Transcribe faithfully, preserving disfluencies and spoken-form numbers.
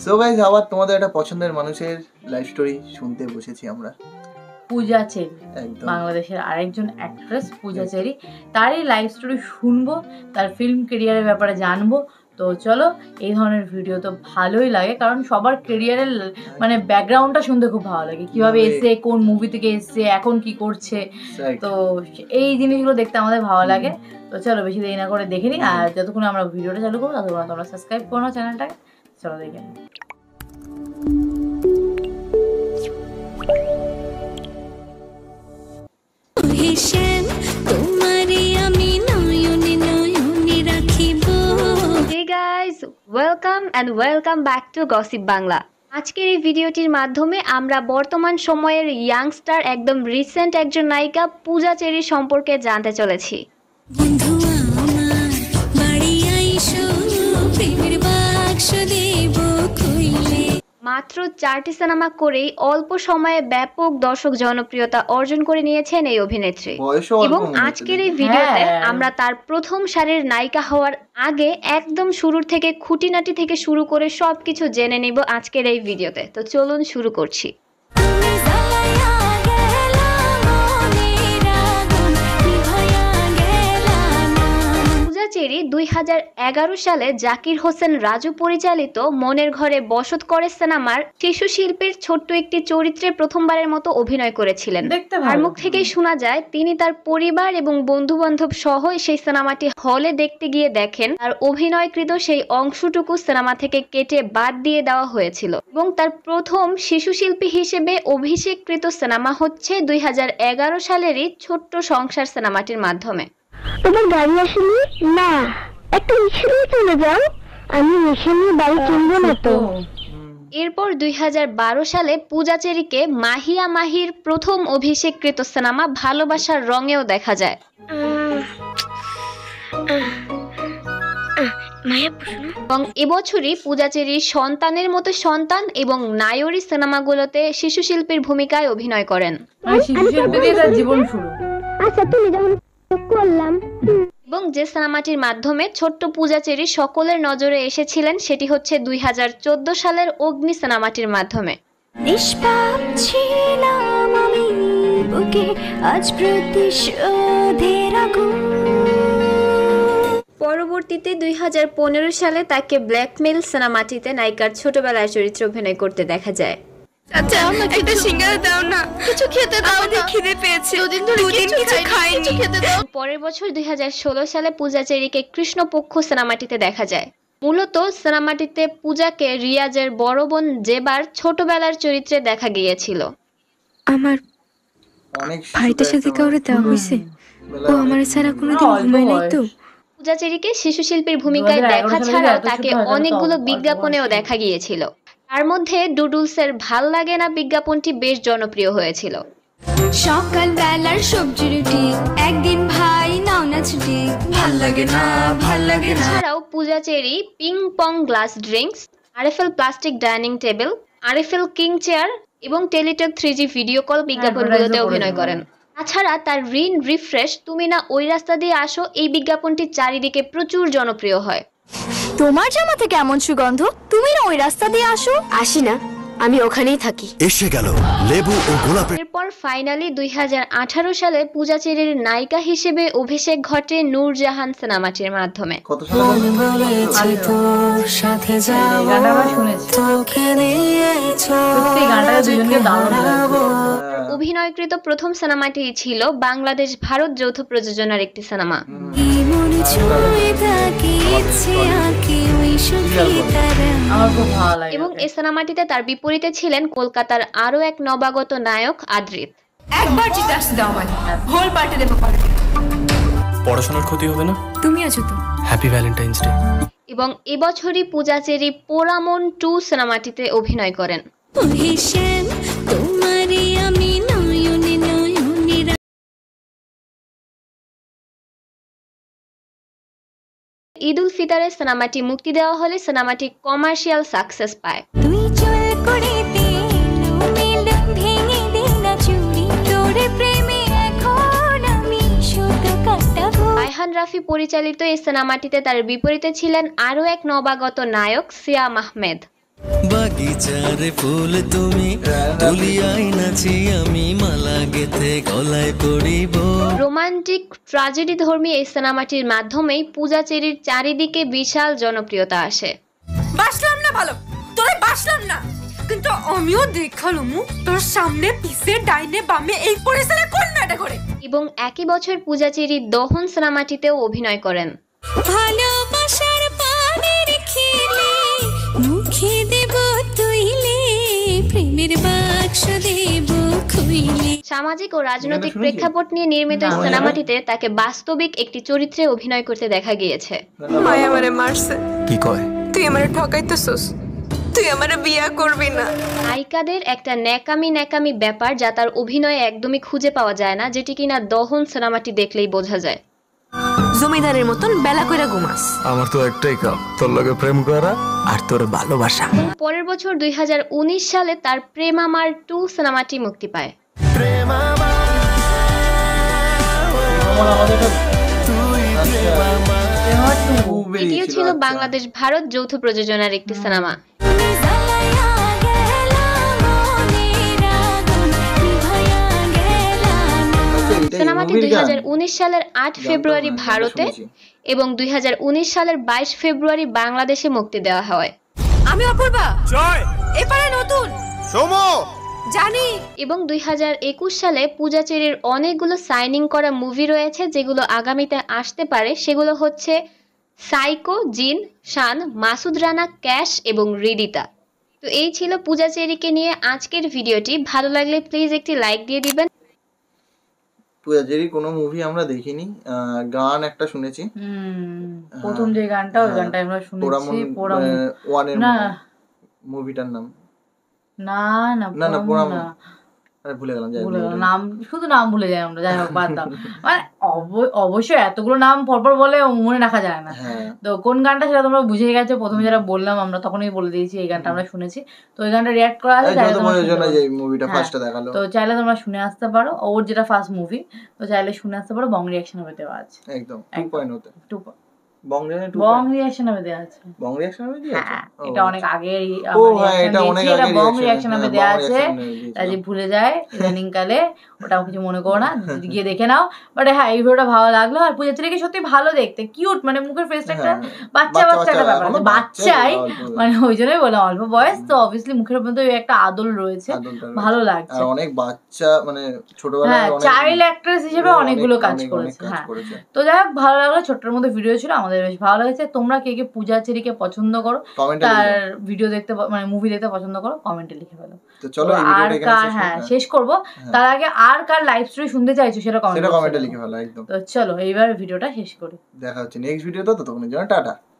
So guys, আবার তোমাদের একটা পছন্দের মানুষের লাইফ স্টোরি শুনতে বসেছি আমরা। পূজা চেরি, বাংলাদেশের আরেকজন অ্যাক্ট্রেস পূজা চেরি, তারই লাইফ স্টোরি শুনবো, তার ফিল্ম কেরিয়ারের ব্যাপারে জানবো। তো চলো, এই ধরনের ভিডিও তো ভালোই লাগে, কারণ সবার কেরিয়ারের মানে ব্যাকগ্রাউন্ডটা শুনতে খুব ভালো লাগে, কিভাবে এসে, কোন মুভি থেকে এসছে, এখন কি করছে, তো এই জিনিসগুলো দেখতে আমাদের ভালো লাগে। তো চলো বেশি দেরি না করে দেখে নিই, আর যতক্ষণ আমরা ভিডিওটা চালু করবো ততক্ষণ তোমরা সাবস্ক্রাইব করো চ্যানেলটাকে। চলো দেখে নিই। Hey guys, welcome and welcome back to Gossip Bangla. আজকের এই ভিডিওটির মাধ্যমে আমরা বর্তমান সময়ের ইয়াংস্টার, একদম রিসেন্ট একজন নায়িকা পূজা চেরি সম্পর্কে জানতে চলেছি। মাত্র চারটি সিনেমা করেই অল্প সময়ে ব্যাপক দর্শক জনপ্রিয়তা অর্জন করে নিয়েছেন এই অভিনেত্রী, এবং আজকের এই ভিডিওতে আমরা তার প্রথম সারির নায়িকা হওয়ার আগে একদম শুরুর থেকে খুঁটিনাটি থেকে শুরু করে সবকিছু জেনে নিব আজকের এই ভিডিওতে। তো চলুন শুরু করছি। চেরি দুই হাজার এগারো সালে জাকির হোসেন রাজু পরিচালিত মনের ঘরে বসত করে সিনেমার শিশু শিল্পীর ছোট্ট একটি চরিত্রে প্রথমবারের মতো অভিনয় করেছিলেন। আর মুখ থেকেই শোনা যায় তিনি তার পরিবার এবং বন্ধু বান্ধব সহ সেই সিনেমাটি হলে দেখতে গিয়ে দেখেন আর অভিনয়কৃত সেই অংশটুকু সিনেমা থেকে কেটে বাদ দিয়ে দেওয়া হয়েছিল, এবং তার প্রথম শিশু শিল্পী হিসেবে অভিষেককৃত সিনেমা হচ্ছে দুই হাজার এগারো সালেরই ছোট্ট সংসার সিনেমাটির মাধ্যমে। তোমার গাড়ি আসেনি? না, একটা রিক্সা চলে যাও, আমি রিক্সা নিয়ে বাড়ি কিনবো না তো। এরপর দুই হাজার বারো সালে পূজা চেরিকে মাহিয়া মাহির প্রথম অভিষেককৃত সিনেমা ভালোবাসার রঙেও দেখা যায়। এবং এবছরই পূজা চেরির সন্তানের মতো সন্তান এবং নায়রি সিনেমাগুলোতে শিশু শিল্পীর ভূমিকায় অভিনয় করেন। এবং যে সিনেমাটির মাধ্যমে ছোট্ট পূজা চেরি সকলের নজরে এসেছিলেন সেটি হচ্ছে দুই হাজার চোদ্দ সালের অগ্নি সিনেমাটির মাধ্যমে। পরবর্তীতে দুই হাজার পনেরো সালে তাকে ব্ল্যাকমেল সিনেমাটিতে নায়িকার ছোটবেলার চরিত্রে অভিনয় করতে দেখা যায়। আচ্ছা, আমাকে একটা সিঙ্গারা দাও না, কিছু খেতে দাও, আমাদের খিদে পেয়েছে, দুদিন ধরে কিছু খাইনি, কিছু খেতে দাও। পরের বছর দুই হাজার ষোলো সালে পূজা চেরিকে কৃষ্ণপক্ষ সিনেমাটিতে দেখা যায়। মূলত সিনেমাটিতে পূজাকে রিয়াজের বড় বোন জেবার ছোটবেলার চরিত্রে দেখা গিয়েছিল। আমার ভাইটার সাথে কাউরে দেওয়া হয়েছে, ও আমার ছাড়া কোনোদিন ঘুমায় নাই তো। পূজা চেরিকে শিশু শিল্পীর ভূমিকায় দেখা ছাড়াও তাকে অনেকগুলো বিজ্ঞাপনেও দেখা গিয়েছিল। তার মধ্যে ডুডুলসের ভাল লাগে না বিজ্ঞাপনটি বেশ জনপ্রিয় হয়েছিল। সকাল বেলার সবজি রুটি, একদিন ভাই নাও না ছুটি, ভাল লাগে না ভাল লাগে না। এছাড়াও Puja Cherry ping pong glass drinks, RFL plastic dining table, RFL king chair এবং Teletalk three G video call বিজ্ঞাপনগুলোতে অভিনয় করেন। তাছাড়া তার রিন রিফ্রেশ তুমি না ওই রাস্তা দিয়ে আসো এই বিজ্ঞাপনটি চারিদিকে প্রচুর জনপ্রিয় হয়। তোমার জামা থেকে এমন সুগন্ধ, তুমি না ওই রাস্তা দিয়ে আসো। আসি না, আমি ওখানেই থাকি। এসে গেল লেবু ও গোলাপের। এরপর ফাইনালি দুই হাজার আঠারো সালে পূজা চেরির নায়িকা হিসেবে অভিষেক ঘটে নূরজাহান সিনেমাটির মাধ্যমে। অভিনয়কৃত প্রথম সিনেমাটি ছিল বাংলাদেশ ভারত যৌথ প্রযোজনার একটি সিনেমা, এবং এই সিনেমাটিতে তার বিপরীতে ছিলেন কলকাতার আরো এক নবাগত নায়ক আদ্রিত। একবার জিতে আসতে দাও, মানে হোল পার্টি দেবো। পড়াশোনার ক্ষতি হবে না, তুমি আছো তো। Happy Valentine's day. এবং এবছরই পূজা চেরি পোড়ামন টু সিনেমাটিতে অভিনয় করেন। ঈদ উল ফিতরের সিনেমাটি মুক্তি দেওয়া হলে সিনেমাটি কমার্শিয়াল সাকসেস পায়। আয়হান রাফি পরিচালিত এই সিনেমাটিতে তার বিপরীতে ছিলেন আরও এক নবাগত নায়ক সিয়াম আহমেদ। বাগিচারে ফুল তুমি তুলিয়াই নাচি আমি মালা গেথে গলায় পড়িব। রোমান্টিক ট্র্যাজেডি ধর্মী এই সিনেমাটির মাধ্যমেই পূজা চেরির চারিদিকে বিশাল জনপ্রিয়তা আসে। বাসলাম না ভালো, তোরে বাসলাম না, কিন্তু আমিও দেখালুম তোর সামনে পিছে ডাইনে বামে এই পরিসরে কোন মেটা করে। এবং একই বছর পূজা চেরি দহন সিনেমাটিতেও অভিনয় করেন। ভালোবাসার পানের খেলে মুখে দেব তুইলে, প্রেমের বাক্স দেব খুইলে। সামাজিক ও রাজনৈতিক প্রেক্ষাপট নিয়ে নির্মিত এই সিনেমাটিতে তাকে বাস্তবিক একটি চরিত্রে অভিনয় করতে দেখা গিয়েছে। মায়া আমারে মারছে, কি কয়? তুই আমারে ঠকাইতেছস, তুই আমারে বিয়া করবি না। নায়িকাদের একটা ন্যাকামি ন্যাকামি ব্যাপার যা তার অভিনয়ে একদমই খুঁজে পাওয়া যায় না, যেটি কিনা দহন সিনেমাটি দেখলেই বোঝা যায়। জমিদারের মতন বেলা কইরা ঘুমাস। আমার তো একটাই কাম, তোর লগে প্রেম করা আর তোর ভালোবাসা। পরের বছর দুই হাজার উনিশ সালে তার প্রেমামার টু সিনেমাটি মুক্তি পায়। এটিও ছিল বাংলাদেশ ভারত যৌথ প্রযোজনার একটি সিনেমা। সিনেমাটি দুই হাজার উনিশ সালের আট ফেব্রুয়ারি ভারতে এবং দুই হাজার উনিশ সালের বাইশ ফেব্রুয়ারি বাংলাদেশে মুক্তি দেওয়া হয়। আমি অপূর্বা এপারে নতুন জানি। এবং দুই হাজার একুশ সালে পূজা চেরির অনেকগুলো সাইনিং করা মুভি রয়েছে যেগুলো আগামীতে আসতে পারে। সেগুলো হচ্ছে সাইকো, জিন, শান, মাসুদ রানা, ক্যাশ এবং হৃদিতা। তো এই ছিল পূজা চেরিকে নিয়ে আজকের ভিডিওটি। ভালো লাগলে প্লিজ একটি লাইক দিয়ে দিবেন। পূজা চেরির কোনো মুভি আমরা দেখিনি, গান একটা শুনেছি, প্রথম যে গানটা ওই গানটা আমরা শুনেছি। ওয়ানের মুভিটার নাম না না না না পোড়াম ভুলে গেলাম, ভুলে গেলাম নাম, শুধু নাম ভুলে যাই আমরা। যাই হোক বাদ দাও, মানে অবশ্যই এতগুলো নাম পরপর বলে মনে রাখা যায় না। তো কোন গানটা সেটা তোমরা বুঝে গেছো, প্রথমে যারা বললাম আমরা তখনই বলে দিয়েছি এই গানটা আমরা শুনেছি। তো ওই গানটা রিঅ্যাক্ট করা আছে, তো চাইলে তোমরা শুনে আসতে পারো। ওর যেটা ফার্স্ট মুভি, তো চাইলে শুনে আসতে পারো। বং রিঅ্যাকশন হবে দেওয়া আছে, একদম টু বং বং রিঅ্যাকশন হবে দেওয়া আছে। বং রিঅ্যাকশন হবে দেওয়া আছে, এটা অনেক আগেই ও হ্যাঁ এটা অনেক আগে বং রিঅ্যাকশন হবে দেওয়া আছে। রাজি ভুলে যায় ইদানিং কালে, ওটাও কিছু মনে করো না, গিয়ে দেখে নাও। বাট হ্যাঁ এই ভিডিওটা ভালো লাগলো। আর পূজা চেরিকে সত্যি ভালো দেখতে, কিউট, মানে মুখের ফেসটা একটা বাচ্চা বাচ্চা একটা ব্যাপার আছে, বাচ্চাই মানে ওই জন্যই বললাম অল্প বয়স তো অবভিয়াসলি মুখের মধ্যে একটা আদল রয়েছে, ভালো লাগছে। আর অনেক বাচ্চা মানে ছোটবেলায় হ্যাঁ চাইল্ড অ্যাক্ট্রেস হিসেবে অনেকগুলো কাজ করেছে। হ্যাঁ তো যাই হোক ভালো লাগলো, ছোট্টের মধ্যে ভিডিও ছিল, আমাদের বেশ ভালো লেগেছে। তোমরা কে কে পূজা চেরিকে পছন্দ করো, তার ভিডিও দেখতে মানে মুভি দেখতে পছন্দ করো, কমেন্টে লিখে ফেলো। তো চলো আর কার হ্যাঁ শেষ করবো, তার আগে আর কার লাইভ স্টোরি শুনতে চাইছো সেটা কমেন্টে লিখে ফেলো একদম। তো চলো এইবার ভিডিওটা শেষ করি, দেখা হচ্ছে নেক্সট ভিডিওতে। ততক্ষণের জন্য টাটা।